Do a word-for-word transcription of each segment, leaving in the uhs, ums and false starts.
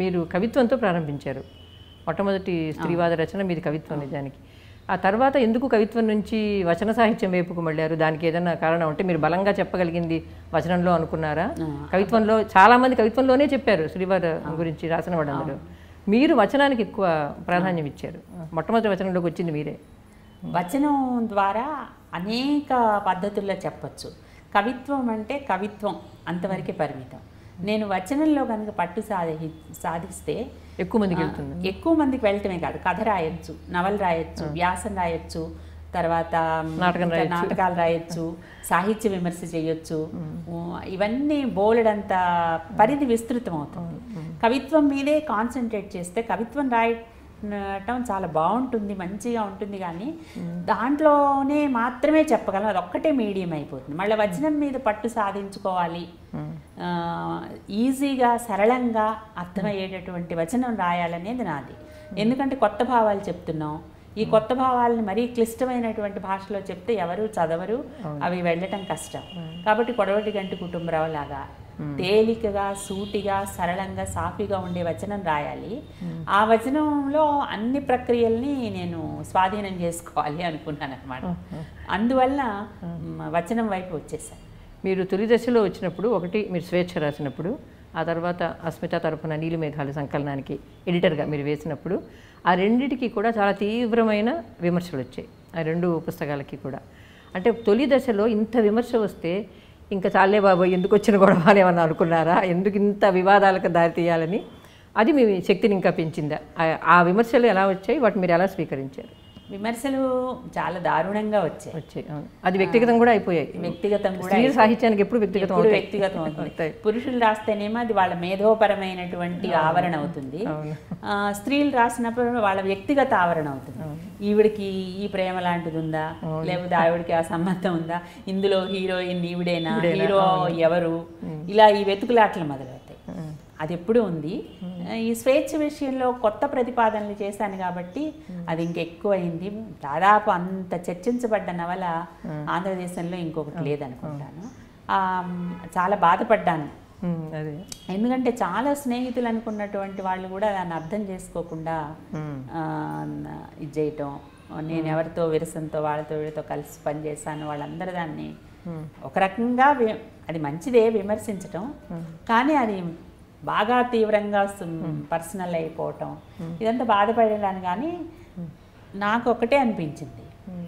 మీరు కవిత్వంతో ప్రారంభించారు. మొట్టమొదటి స్త్రీవాద రచన మీది కవిత్వం నిజానికి. ఆ తర్వాత ఎందుకు కవిత్వం నుంచి వచన సాహిత్యం వైపుకు మళ్ళారు? దానికి ఏదైనా కారణం అంటే మీరు బలంగా చెప్పగలిగింది వచనంలో అనుకున్నారా? కవిత్వంలో చాలామంది కవిత్వంలోనే చెప్పారు స్త్రీవాద గురించి రాసిన వాళ్ళందరూ. మీరు వచనానికి ఎక్కువ ప్రాధాన్యం ఇచ్చారు. మొట్టమొదటి వచనంలోకి వచ్చింది మీరే. వచనం ద్వారా అనేక పద్ధతుల్లో చెప్పచ్చు. కవిత్వం అంటే కవిత్వం అంతవరకే పరిమితం. నేను వచనంలో కనుక పట్టు సాధి సాధిస్తే ఎక్కువ మందికి వెళ్తుంది. ఎక్కువ మందికి వెళ్ళటమే కాదు, కథ రాయొచ్చు, నవలు రాయొచ్చు, వ్యాసం రాయొచ్చు, తర్వాత నాటకాలు రాయొచ్చు, సాహిత్య విమర్శ చేయొచ్చు. ఇవన్నీ బోలెడంత పరిధి విస్తృతం అవుతుంది. కవిత్వం మీదే కాన్సన్ట్రేట్ చేస్తే కవిత్వం రాయటం చాలా బాగుంటుంది, మంచిగా ఉంటుంది. కానీ దాంట్లోనే మాత్రమే చెప్పగలం, అది ఒక్కటే మీడియం అయిపోతుంది. మళ్ళీ వచనం మీద పట్టు సాధించుకోవాలి, ఈజీగా సరళంగా అర్థమయ్యేటటువంటి వచనం రాయాలనేది నాది. ఎందుకంటే కొత్త భావాలు చెప్తున్నాం. ఈ కొత్త భావాలను మరీ క్లిష్టమైనటువంటి భాషలో చెప్తే ఎవరు చదవరు, అవి వెళ్ళటం కష్టం. కాబట్టి కొడవటి గంటి కుటుంబరావు లాగా తేలికగా, సూటిగా, సరళంగా, సాఫీగా ఉండే వచనం రాయాలి. ఆ వచనంలో అన్ని ప్రక్రియల్ని నేను స్వాధీనం చేసుకోవాలి అనుకున్నాను అనమాట. అందువల్ల వచనం వైపు వచ్చేసాను. మీరు తొలి దశలో వచ్చినప్పుడు ఒకటి మీరు స్వేచ్ఛ రాసినప్పుడు, ఆ తర్వాత అస్మిత తరఫున నీలిమేఘాలు సంకలనానికి ఎడిటర్గా మీరు వేసినప్పుడు, ఆ రెండిటికి కూడా చాలా తీవ్రమైన విమర్శలు వచ్చాయి. ఆ రెండు పుస్తకాలకి కూడా. అంటే తొలి దశలో ఇంత విమర్శ వస్తే ఇంకా చాలే బాబోయ్ ఎందుకు వచ్చిన గొడవ అని ఏమన్నా అనుకున్నారా? ఎందుకు ఇంత వివాదాలకు దారి తీయాలని? అది మీ శక్తిని ఇంకా పెంచిందా? ఆ విమర్శలు ఎలా వచ్చాయి, వాటిని మీరు ఎలా స్వీకరించారు? విమర్శలు చాలా దారుణంగా వచ్చాయి వచ్చాయి అది వ్యక్తిగతం కూడా అయిపోయాయి. వ్యక్తిగతం కూడా సాహిత్యానికి ఎప్పుడు వ్యక్తిగతం వ్యక్తిగతం అవుతుంది. పురుషులు రాస్తేనేమో అది వాళ్ళ మేధోపరమైనటువంటి ఆవరణ అవుతుంది. స్త్రీలు రాసినప్పుడు వాళ్ళ వ్యక్తిగత ఆవరణ అవుతుంది. ఈవిడికి ఈ ప్రేమ లాంటిది ఉందా, లేకపోతే ఆవిడికి ఆ సంబంధం ఉందా, ఇందులో హీరోయిన్ ఈవిడేనా, హీరో ఎవరు, ఇలా ఈ వెతుకులాటలు మొదలవుతాయి. అది ఎప్పుడూ ఉంది. ఈ స్వేచ్ఛ విషయంలో కొత్త ప్రతిపాదనలు చేశాను కాబట్టి అది ఇంకెక్కువ అయింది. దాదాపు అంత చర్చించబడ్డ నవల ఆంధ్రదేశంలో ఇంకొకటి లేదనుకుంటాను. చాలా బాధపడ్డాను. ఎందుకంటే చాలా స్నేహితులు అనుకున్నటువంటి వాళ్ళు కూడా దాన్ని అర్థం చేసుకోకుండా ఇది చేయటం, నేను ఎవరితో విరసంతో వాళ్ళతో వీళ్ళతో కలిసి పనిచేశాను, వాళ్ళందరూ దాన్ని ఒక రకంగా అది మంచిదే విమర్శించటం, కానీ అది బాగా తీవ్రంగా పర్సనల్ అయిపోవటం, ఇదంతా బాధపడేదాన్ని. కానీ నాకు ఒకటే అనిపించింది,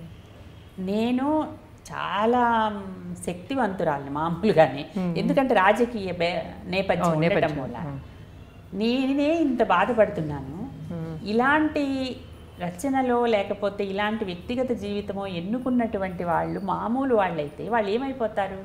నేను చాలా శక్తివంతురాలని మామూలుగానే. ఎందుకంటే రాజకీయ నేపథ్యం ఉండటం వల్ల నేనే ఇంత బాధపడుతున్నాను. ఇలాంటి రచనలో లేకపోతే ఇలాంటి వ్యక్తిగత జీవితమో ఎన్నుకున్నటువంటి వాళ్ళు మామూలు వాళ్ళైతే వాళ్ళు ఏమైపోతారు?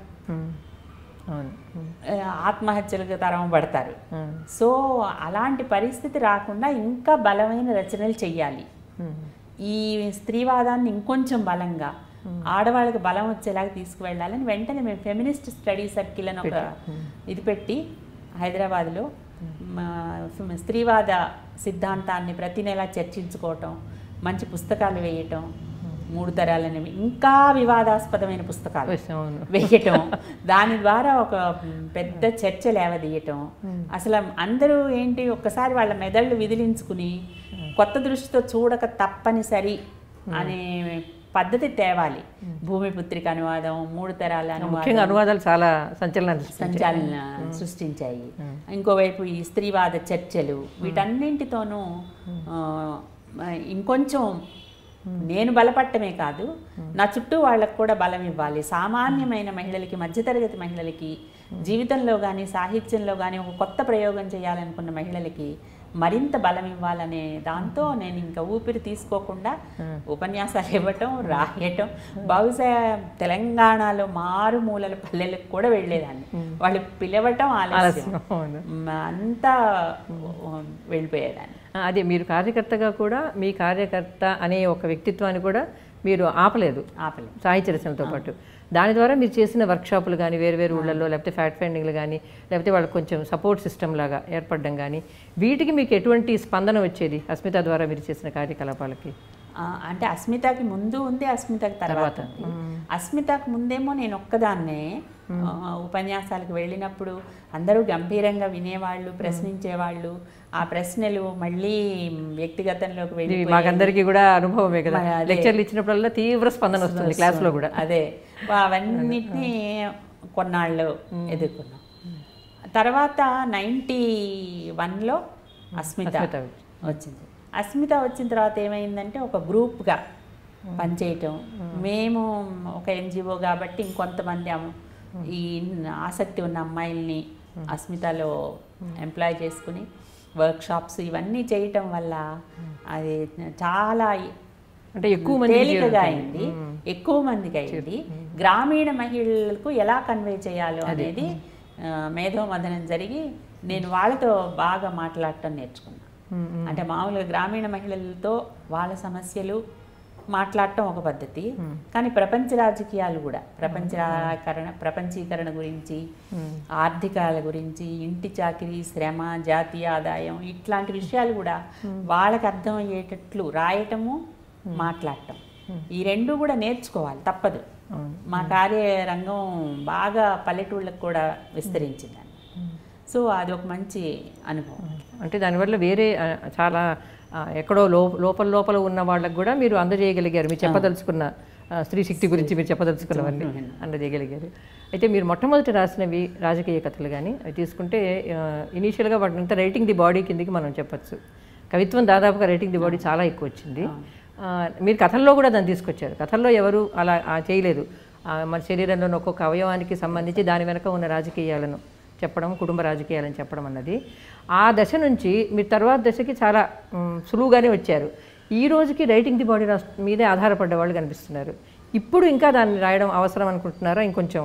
ఆత్మహత్యలకు తరం పడతారు. సో అలాంటి పరిస్థితి రాకుండా ఇంకా బలమైన రచనలు చెయ్యాలి. ఈ స్త్రీవాదాన్ని ఇంకొంచెం బలంగా ఆడవాళ్ళకి బలం వచ్చేలాగా తీసుకువెళ్ళాలని వెంటనే మేము ఫెమినిస్ట్ స్టడీ సర్కిల్ అని ఒక ఇది పెట్టి హైదరాబాద్లో స్త్రీవాద సిద్ధాంతాన్ని ప్రతి నెలా చర్చించుకోవటం, మంచి పుస్తకాలు వేయటం, మూడు తరాలనేవి ఇంకా వివాదాస్పదమైన పుస్తకాలు వేయటం, దాని ద్వారా ఒక పెద్ద చర్చ లేవదీయటం. అసలు అందరూ ఏంటి ఒక్కసారి వాళ్ళ మెదళ్ళు విదిలించుకుని కొత్త దృష్టితో చూడక తప్పనిసరి అనే పద్ధతి తేవాలి. భూమిపుత్రిక అనువాదం, మూడు తరాల అనువాదం, అనువాదాలు చాలా సంచలన సంచలన సృష్టించాయి. ఇంకోవైపు ఈ స్త్రీవాద చర్చలు, వీటన్నింటితోనూ ఇంకొంచెం నేను బలపడటమే కాదు, నా చుట్టూ వాళ్ళకు కూడా బలం ఇవ్వాలి. సామాన్యమైన మహిళలకి, మధ్యతరగతి మహిళలకి, జీవితంలో కానీ సాహిత్యంలో కానీ ఒక కొత్త ప్రయోగం చేయాలనుకున్న మహిళలకి మరింత బలం ఇవ్వాలనే దాంతో నేను ఇంకా ఊపిరి తీసుకోకుండా ఉపన్యాసాలు ఇవ్వటం, రాయటం. బహుశా తెలంగాణలో మారుమూలల పల్లెలకు కూడా వెళ్ళేదాన్ని. వాళ్ళు పిలవటం ఆలస్యం, అంతా వెళ్ళిపోయేదాన్ని. అదే మీరు కార్యకర్తగా కూడా మీ కార్యకర్త అనే ఒక వ్యక్తిత్వాన్ని కూడా మీరు ఆపలేదు ఆపలేదు సాహిత్య రచనలతో పాటు. దాని ద్వారా మీరు చేసిన వర్క్షాపులు కానీ, వేరు వేరు ఊళ్ళల్లో, లేకపోతే ఫ్యాక్ట్ ఫైండింగ్లు కానీ, లేకపోతే వాళ్ళకి కొంచెం సపోర్ట్ సిస్టమ్ లాగా ఏర్పడడం కానీ, వీటికి మీకు ఎటువంటి స్పందన వచ్చేది అస్మిత ద్వారా మీరు చేసిన కార్యకలాపాలకి? అంటే అస్మితకి ముందు ఉంది, అస్మితకి తర్వాత ఉంది. అస్మితకి ముందేమో నేను ఒక్కదాన్నే ఉపన్యాసాలకు వెళ్ళినప్పుడు అందరూ గంభీరంగా వినేవాళ్ళు, ప్రశ్నించేవాళ్ళు. ఆ ప్రశ్నలు మళ్ళీ వ్యక్తిగతంలోకి వెళ్ళి మాకందరికీ కూడా అనుభవమే కదా, లెక్చర్లు ఇచ్చినప్పుడల్లా తీవ్ర స్పందన వస్తుంది క్లాస్లో కూడా. అదే అవన్నిటినీ కొన్నాళ్ళు ఎదుర్కొన్నాం. తర్వాత నైంటీ వన్లో అస్మిత వచ్చింది. అస్మిత వచ్చిన తర్వాత ఏమైందంటే ఒక గ్రూప్గా పనిచేయటం. మేము ఒక ఎన్జిఓ కాబట్టి ఇంకొంతమంది ఈ ఆసక్తి ఉన్న అమ్మాయిల్ని అస్మితలో ఎంప్లాయ్ చేసుకుని వర్క్షాప్స్ ఇవన్నీ చేయటం వల్ల అది చాలా అంటే ఎక్కువ మంది తేలికగా అయింది, ఎక్కువ మందికి అయింది. గ్రామీణ మహిళలకు ఎలా కన్వే చేయాలో అనేది మేధో మథనం జరిగి నేను వాళ్ళతో బాగా మాట్లాడటం నేర్చుకున్నాను. అంటే మామూలుగా గ్రామీణ మహిళలతో వాళ్ళ సమస్యలు మాట్లాడటం ఒక పద్ధతి, కానీ ప్రపంచ రాజకీయాలు కూడా ప్రపంచీకరణ ప్రపంచీకరణ గురించి, ఆర్థికాల గురించి, ఇంటి చాకిరీ, శ్రమ, జాతీయ ఆదాయం ఇట్లాంటి విషయాలు కూడా వాళ్ళకి అర్థమయ్యేటట్లు రాయటము, మాట్లాడటం, ఈ రెండు కూడా నేర్చుకోవాలి, తప్పదు. మా కార్యరంగం బాగా పల్లెటూళ్ళకు కూడా విస్తరించింది. సో అది ఒక మంచి అనుభవం. అంటే దానివల్ల వేరే చాలా ఎక్కడో లో లోపల లోపల ఉన్న వాళ్ళకు కూడా మీరు అందజేయగలిగారు, మీరు చెప్పదలుచుకున్న స్త్రీ శక్తి గురించి మీరు చెప్పదలుచుకున్నవన్నీ అందజేయగలిగారు. అయితే మీరు మొట్టమొదటి రాసినవి రాజకీయ కథలు కానీ అవి తీసుకుంటే ఇనీషియల్గా వాటినంతా రైటింగ్ ది బాడీ కిందికి మనం చెప్పచ్చు. కవిత్వం దాదాపుగా రైటింగ్ ది బాడీ చాలా ఎక్కువ వచ్చింది. మీరు కథల్లో కూడా దాన్ని తీసుకొచ్చారు. కథల్లో ఎవరు అలా చేయలేదు. మన శరీరంలోని ఒక్కొక్క అవయవానికి సంబంధించి దాని వెనక ఉన్న రాజకీయాలను చెప్పడం, కుటుంబ రాజకీయాలని చెప్పడం అన్నది ఆ దశ నుంచి మీరు తర్వాత దశకి చాలా సులువుగానే వచ్చారు. ఈ రోజుకి రైటింగ్ ది బాడీ మీదే ఆధారపడ్డ వాళ్ళు కనిపిస్తున్నారు. ఇప్పుడు ఇంకా దాన్ని రాయడం అవసరం అనుకుంటున్నారా, ఇంకొంచెం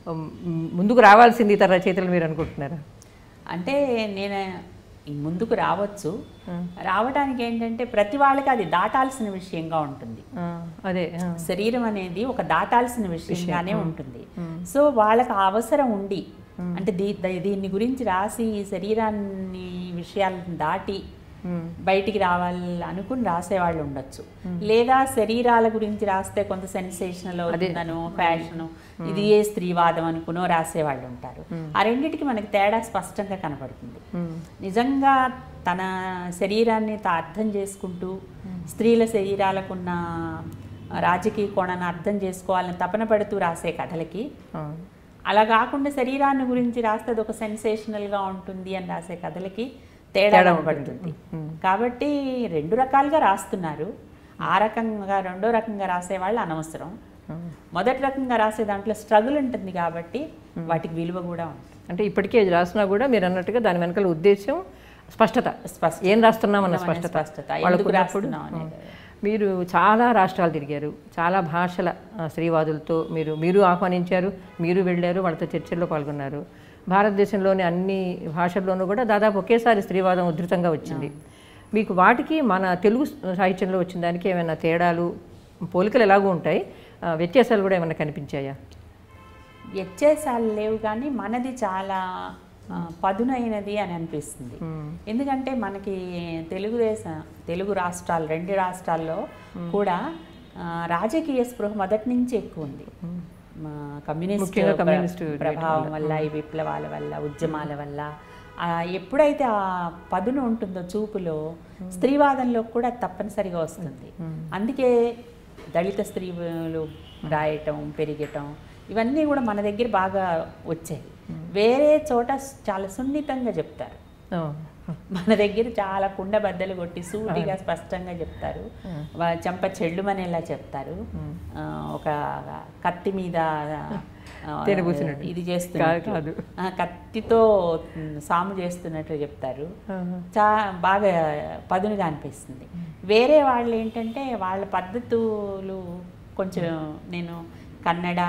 ముందుకు రావాల్సింది ఇతర రచయితలు మీరు అనుకుంటున్నారా? అంటే నేను ముందుకు రావచ్చు. రావడానికి ఏంటంటే ప్రతి వాళ్ళకి అది దాటాల్సిన విషయంగా ఉంటుంది. అదే శరీరం అనేది ఒక దాటాల్సిన విషయంగానే ఉంటుంది. సో వాళ్ళకి ఆ అవసరం ఉండి, అంటే దీ దీన్ని గురించి రాసి ఈ శరీరాన్ని విషయాలను దాటి బయటికి రావాలి అనుకుని రాసేవాళ్ళు ఉండొచ్చు. లేదా శరీరాల గురించి రాస్తే కొంత సెన్సేషనల్ అవుతుందనో, ఫ్యాషను, ఇది ఏ స్త్రీవాదం అనుకునో రాసేవాళ్ళు ఉంటారు. ఆ రెండింటికి మనకి తేడా స్పష్టంగా కనపడుతుంది. నిజంగా తన శరీరాన్ని అర్థం చేసుకుంటూ స్త్రీల శరీరాలకున్న రాజకీయ కోణాన్ని అర్థం చేసుకోవాలని తపన పడుతూ రాసే కథలకి, అలా కాకుండా శరీరాన్ని గురించి రాస్తే అది ఒక సెన్సేషనల్గా ఉంటుంది అని రాసే కథలకి తేడా పడుతుంది. కాబట్టి రెండు రకాలుగా రాస్తున్నారు. ఆ రకంగా రెండో రకంగా రాసేవాళ్ళు అనవసరం. మొదటి రకంగా రాసే దాంట్లో స్ట్రగుల్ ఉంటుంది కాబట్టి వాటికి విలువ కూడా ఉంటుంది. అంటే ఇప్పటికే రాసినా కూడా మీరు అన్నట్టుగా దాని వెనకాల ఉద్దేశం, స్పష్టత, స్పష్టత ఏం రాస్తున్నామన్న స్పష్టత వాళ్ళకు రాస్తున్నాం అనేది. మీరు చాలా రాష్ట్రాలు తిరిగారు, చాలా భాషల స్త్రీవాదులతో మీరు మీరు ఆహ్వానించారు, మీరు వెళ్ళారు, వాళ్ళతో చర్చల్లో పాల్గొన్నారు. భారతదేశంలోని అన్ని భాషల్లోనూ కూడా దాదాపు ఒకేసారి స్త్రీవాదం ఉధృతంగా వచ్చింది. మీకు వాటికి మన తెలుగు సాహిత్యంలో వచ్చిన దానికి ఏమైనా తేడాలు, పోలికలు ఎలాగూ ఉంటాయి, వ్యత్యాసాలు కూడా ఏమైనా కనిపించాయా? వ్యత్యాసాలు లేవు, కానీ మనది చాలా పదునైనది అని అనిపిస్తుంది. ఎందుకంటే మనకి తెలుగుదేశం తెలుగు రాష్ట్రాలు రెండు రాష్ట్రాల్లో కూడా రాజకీయ స్పృహ మొదటి నుంచి ఎక్కువ ఉంది. కమ్యూనిస్ట్ ప్రభావం వల్ల, ఈ విప్లవాల వల్ల, ఉద్యమాల వల్ల ఎప్పుడైతే ఆ పదును ఉంటుందో చూపులో, స్త్రీవాదంలో కూడా తప్పనిసరిగా వస్తుంది. అందుకే దళిత స్త్రీలు రాయటం, పెరిగటం ఇవన్నీ కూడా మన దగ్గర బాగా వచ్చాయి. వేరే చోట చాలా సున్నితంగా చెప్తారు, మన దగ్గర చాలా కుండ బద్దలు కొట్టి సూటిగా స్పష్టంగా చెప్తారు. చెంప చెళ్ళుమనేలా చెప్తారు. ఒక కత్తి మీద ఇది చేస్తున్నట్టు, కత్తితో సాము చేస్తున్నట్టు చెప్తారు. చా బాగా పదునుగా అనిపిస్తుంది. వేరే వాళ్ళు ఏంటంటే వాళ్ళ పద్ధతులు కొంచెం, నేను కన్నడ,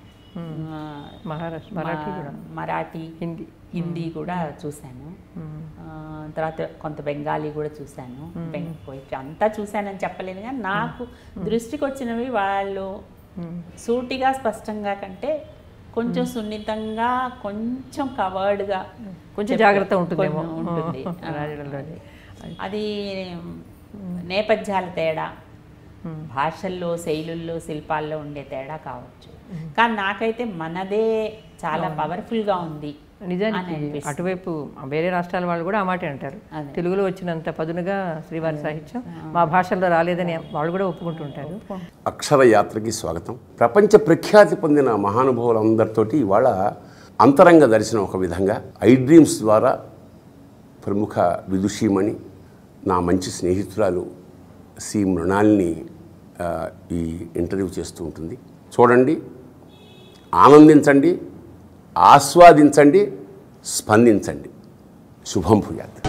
మహారాష్ట్ర, మరాఠీ మరాఠీ హిందీ హిందీ కూడా చూశాను. తర్వాత కొంత బెంగాలీ కూడా చూశాను. అంతా చూశానని చెప్పలేను, కానీ నాకు దృష్టికి వచ్చినవి వాళ్ళు సూటిగా స్పష్టంగా కంటే కొంచెం సున్నితంగా, కొంచెం కవర్డ్గా, కొంచెం జాగ్రత్త ఉంటుంది ఉంటుంది. అది నేపథ్యాల తేడా, భాషల్లో, శైలుల్లో, శిల్పాల్లో ఉండే తేడా కావచ్చు. కానీ నాకైతే మనదే చాలా పవర్ఫుల్గా ఉంది. నిజానికి అటువైపు వేరే రాష్ట్రాల వాళ్ళు కూడా ఆ మాటే అంటారు. తెలుగులో వచ్చినంత పదునుగా శ్రీవారి సాహిత్యం మా భాషల్లో రాలేదని వాళ్ళు కూడా ఒప్పుకుంటుంటారు. అక్షర యాత్రకి స్వాగతం. ప్రపంచ ప్రఖ్యాతి పొందిన మహానుభావులందరితోటి ఇవాళ అంతరంగ దర్శనం ఒక విధంగా ఐడ్రీమ్స్ ద్వారా ప్రముఖ విదుషీమణి, నా మంచి స్నేహితురాలు సి మృణాలిని ఈ ఇంటర్వ్యూ చేస్తూ ఉంటుంది. చూడండి, ఆనందించండి, ఆస్వాదించండి, స్పందించండి. శుభం భూయాత్.